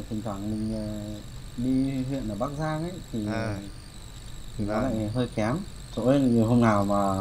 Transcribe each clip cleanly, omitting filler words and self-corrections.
thỉnh thoảng mình đi huyện ở Bắc Giang ấy thì nó Vâng, lại hơi kém. Chỗ ấy nhiều hôm nào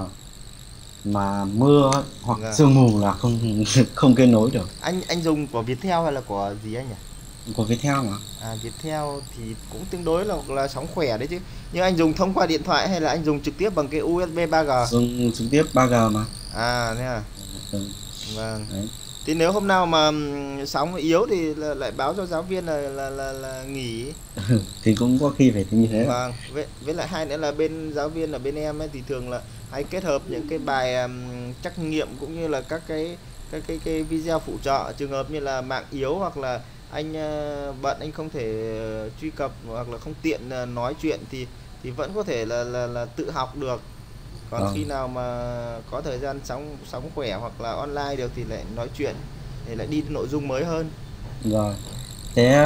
mà mưa ấy, hoặc vâng. sương mù là không không kết nối được. Anh dùng của Viettel hay là của gì anh nhỉ? Của Viettel mà. À, Viettel thì cũng tương đối là sóng khỏe đấy chứ. Nhưng anh dùng thông qua điện thoại hay là anh dùng trực tiếp bằng cái USB 3G? Dùng trực tiếp 3G mà. À, thế à? Ừ, Vâng. đấy. Thì nếu hôm nào mà sóng yếu thì lại báo cho giáo viên là nghỉ. Thì cũng có khi phải như thế. Vâng, với lại hai nữa là bên giáo viên ở bên em ấy thì thường là hay kết hợp những cái bài trắc nghiệm cũng như là các cái video phụ trợ, trường hợp như là mạng yếu hoặc là anh bận anh không thể truy cập hoặc là không tiện nói chuyện thì vẫn có thể là tự học được. Còn Vâng. khi nào mà có thời gian sóng sóng khỏe hoặc là online được thì lại nói chuyện thì lại đi nội dung mới hơn. Rồi. Thế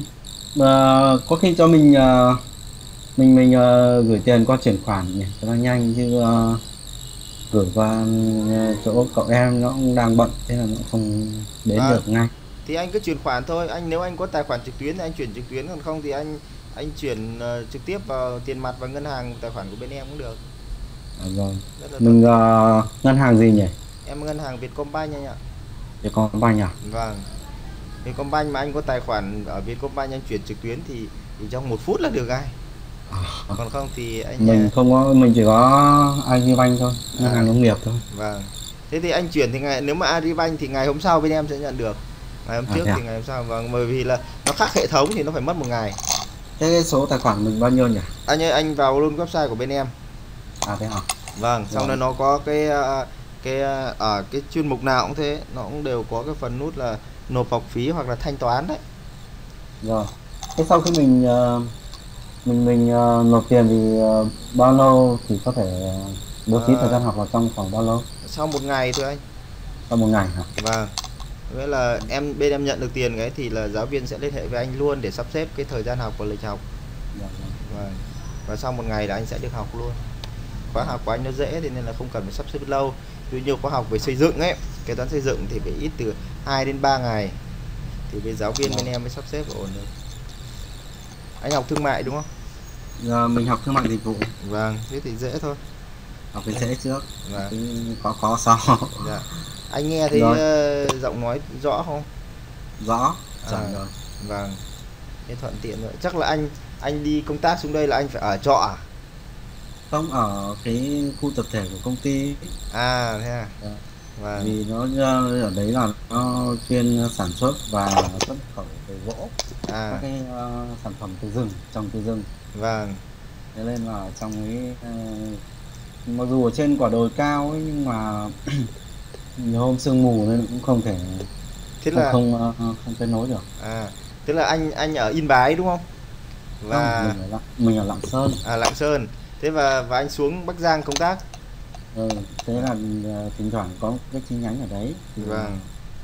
có khi cho mình mình gửi tiền qua chuyển khoản nhỉ cho nó nhanh chứ gửi qua chỗ cậu em nó cũng đang bận, thế là nó không đến Vâng. được ngay. Thì anh cứ chuyển khoản thôi, anh nếu anh có tài khoản trực tuyến thì anh chuyển trực tuyến, còn không thì anh chuyển trực tiếp vào tiền mặt và ngân hàng tài khoản của bên em cũng được. Rồi. Rất là thuận Mình tiện. ngân hàng gì nhỉ? Em ngân hàng Vietcombank anh ạ. Để có banh à? Vâng. Vietcombank mà anh có tài khoản ở Vietcombank anh chuyển trực tuyến thì trong 1 phút là được ngay. À, Còn không thì anh mình không có, mình chỉ có Agribank thôi, ngân hàng à nông nghiệp thôi. vâng. Thế thì anh chuyển thì nếu mà Agribank thì ngày hôm sau bên em sẽ nhận được. Ngày hôm trước Thế thì à? ngày hôm sau, vâng, bởi vì là nó khác hệ thống thì nó phải mất 1 ngày. Thế cái số tài khoản mình bao nhiêu nhỉ? Anh ơi, anh vào luôn website của bên em. Thế hả? Vâng, xong Rồi. rồi nó có ở cái chuyên mục nào cũng thế, nó cũng đều có cái phần nút là nộp học phí hoặc là thanh toán đấy. Rồi. Thế sau khi mình mình nộp tiền thì bao lâu thì có thể bố trí thời Ờ, gian học là trong khoảng bao lâu? sau 1 ngày thôi anh. Trong một ngày hả? Vâng. Nghĩa là bên em nhận được tiền cái thì là giáo viên sẽ liên hệ với anh luôn để sắp xếp cái thời gian học và lịch học. Dạ, vâng. Vâng. Và sau 1 ngày là anh sẽ được học luôn. Khóa học của anh nó dễ thì nên là không cần phải sắp xếp lâu. Ví dụ khóa học về xây dựng ấy, kế toán xây dựng thì phải ít từ 2 đến 3 ngày thì bên giáo viên bên Vâng. em mới sắp xếp ổn được. Anh học thương mại đúng không? Giờ mình học thương mại dịch vụ, Vâng, thế thì dễ thôi. học cái dễ trước, Vâng, cái khó sau. dạ. Anh nghe thấy Rồi, giọng nói rõ không? rõ, À, chuẩn rồi. vâng, thế thuận tiện rồi. Chắc là anh đi công tác xuống đây là anh phải ở trọ à? Không, ở cái khu tập thể của công ty ấy. À, thế à? Ờ, Vâng, vì nó ở đấy là nó chuyên sản xuất và xuất khẩu về gỗ, các à, cái sản phẩm từ rừng, trồng từ rừng. vâng. Thế nên là trong cái mặc dù ở trên quả đồi cao ấy, nhưng mà nhiều hôm sương mù nên cũng không thể Thế không là không không kết nối được. à, thế là anh ở Yên Bái đúng không? Không, Và mình ở Lạng Sơn. Lạng Sơn. Thế và anh xuống Bắc Giang công tác. Ừ, thế là thỉnh thoảng có cái chi nhánh ở đấy thì Vâng,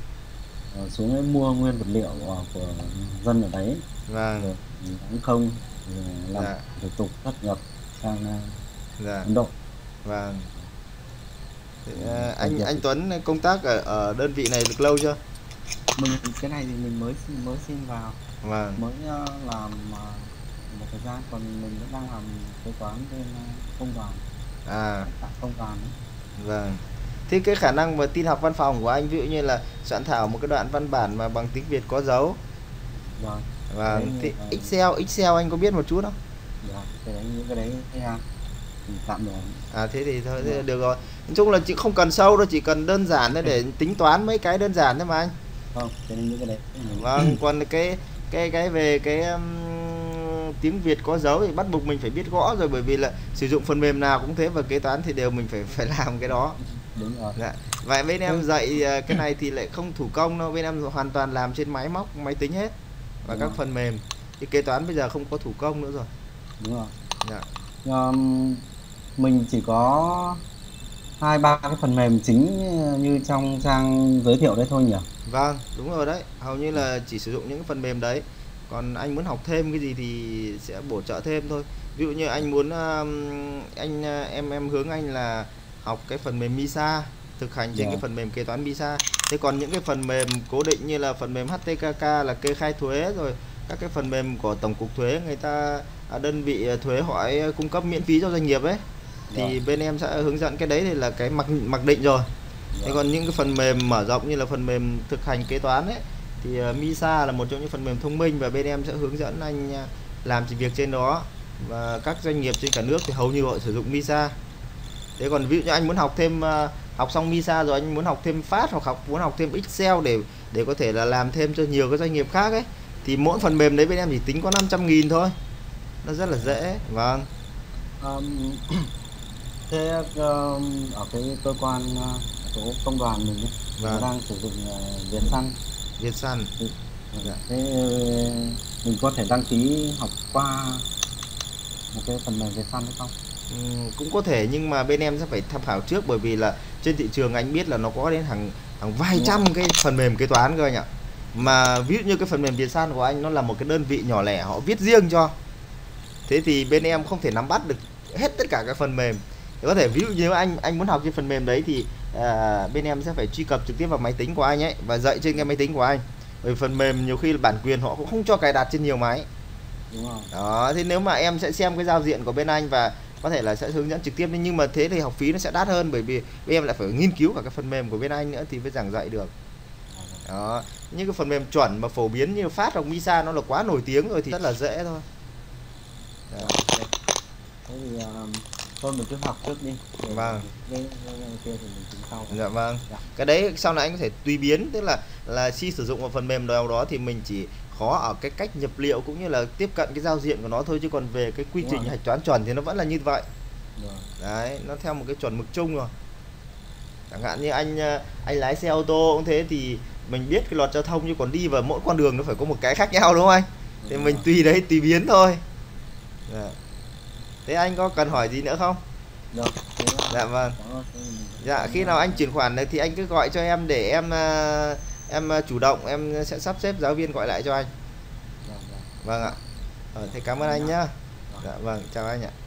xuống ấy mua nguyên vật liệu của dân ở đấy, vâng, rồi bán không, rồi làm dạ, thủ tục xuất nhập sang dạ, Ấn Độ. vâng. Thế, Công việc anh Tuấn công tác ở đơn vị này được lâu chưa? mình cái này thì mình mới xin vào, Vâng, mới làm một thời gian, còn mình vẫn đang làm kế toán bên công đoàn, à, tại công đoàn ấy. vâng. Thế cái khả năng mà tin học văn phòng của anh ví dụ như là soạn thảo một cái đoạn văn bản mà bằng tiếng Việt có dấu. Rồi cái đấy Vâng, như thế Excel anh có biết một chút không? rồi cái đấy, những cái đấy thì, thì tạm được. À, thế thì thôi, thế Rồi. là được rồi. Nói chung là chị không cần sâu đâu, chỉ cần đơn giản thôi để tính toán mấy cái đơn giản thôi mà anh. Không, cho nên những cái đấy Vâng, còn cái về cái tiếng Việt có dấu thì bắt buộc mình phải biết gõ rồi, bởi vì là sử dụng phần mềm nào cũng thế và kế toán thì đều mình phải phải làm cái đó. đúng rồi. Dạ. Vậy bên Thế em dạy cái này thì lại không thủ công đâu, bên em hoàn toàn làm trên máy móc, máy tính hết và đúng các rồi, phần mềm. Thì kế toán bây giờ không có thủ công nữa rồi. đúng rồi. Dạ. Mình chỉ có hai ba cái phần mềm chính như trong trang giới thiệu đấy thôi nhỉ. Vâng, đúng rồi đấy. Hầu như là chỉ sử dụng những cái phần mềm đấy. Còn anh muốn học thêm cái gì thì sẽ bổ trợ thêm thôi. Ví dụ như anh muốn em hướng anh là học cái phần mềm MISA, thực hành trên cái Dạ. phần mềm kế toán MISA. Thế còn những cái phần mềm cố định như là phần mềm HTKK là kê khai thuế rồi các cái phần mềm của Tổng cục Thuế người ta, đơn vị thuế hỏi cung cấp miễn phí cho doanh nghiệp ấy, thì bên em sẽ hướng dẫn cái đấy thì là cái mặc định rồi. Thế còn những cái phần mềm mở rộng như là phần mềm thực hành kế toán ấy thì MISA là một trong những phần mềm thông minh, và bên em sẽ hướng dẫn anh làm chỉ việc trên đó, và các doanh nghiệp trên cả nước thì hầu như họ sử dụng MISA. Thế còn ví dụ như anh muốn học thêm, học xong MISA rồi anh muốn học thêm FAST hoặc muốn học thêm Excel để có thể là làm thêm cho nhiều cái doanh nghiệp khác ấy, thì mỗi phần mềm đấy bên em chỉ tính có 500.000 thôi, nó rất là dễ. Vâng. Thế ở cái cơ quan chỗ công đoàn mình ấy, Vâng. đang sử dụng Vietsun. Vietsun. Dạ. Thế mình có thể đăng ký học qua một cái phần mềm Vietsun hay không? Cũng có thể, nhưng mà bên em sẽ phải tham khảo trước, bởi vì là trên thị trường anh biết là nó có đến hàng vài trăm cái phần mềm kế toán cơ anh ạ. Mà ví dụ như cái phần mềm Vietsun của anh nó là một cái đơn vị nhỏ lẻ, họ viết riêng cho. Thế thì bên em không thể nắm bắt được hết tất cả các phần mềm. Thì có thể ví dụ như anh muốn học trên phần mềm đấy thì bên em sẽ phải truy cập trực tiếp vào máy tính của anh ấy và dạy trên cái máy tính của anh. Bởi phần mềm nhiều khi là bản quyền họ cũng không cho cài đặt trên nhiều máy. Đúng rồi. Đó, thế nếu mà em sẽ xem cái giao diện của bên anh và có thể là sẽ hướng dẫn trực tiếp, nhưng mà thế thì học phí nó sẽ đắt hơn, bởi vì bên em lại phải nghiên cứu cả cái phần mềm của bên anh nữa thì mới giảng dạy được. Đó, những cái phần mềm chuẩn mà phổ biến như FAST hoặc MISA nó là quá nổi tiếng rồi thì rất là dễ thôi. Đó. Thế thì thôi mình cứ học trước đi. Vâng. Cái kia thì mình tính sau. Dạ vâng. Dạ. Cái đấy sau này anh có thể tùy biến, tức là khi sử dụng một phần mềm nào đó thì mình chỉ khó ở cái cách nhập liệu cũng như là tiếp cận cái giao diện của nó thôi, chứ còn về cái quy trình hạch toán chuẩn thì nó vẫn là như vậy. Đấy, nó theo một cái chuẩn mực chung rồi. Chẳng hạn như anh lái xe ô tô cũng thế, thì mình biết cái luật giao thông, nhưng còn đi vào mỗi con đường nó phải có một cái khác nhau đúng không anh? Thì mình tùy đấy, tùy biến thôi. Dạ. Thế anh có cần hỏi gì nữa không? Được. Dạ vâng. Dạ, khi nào anh chuyển khoản này thì anh cứ gọi cho em để em chủ động, em sẽ sắp xếp giáo viên gọi lại cho anh. Vâng ạ. Thế cảm ơn anh nhá. Dạ vâng, chào anh ạ.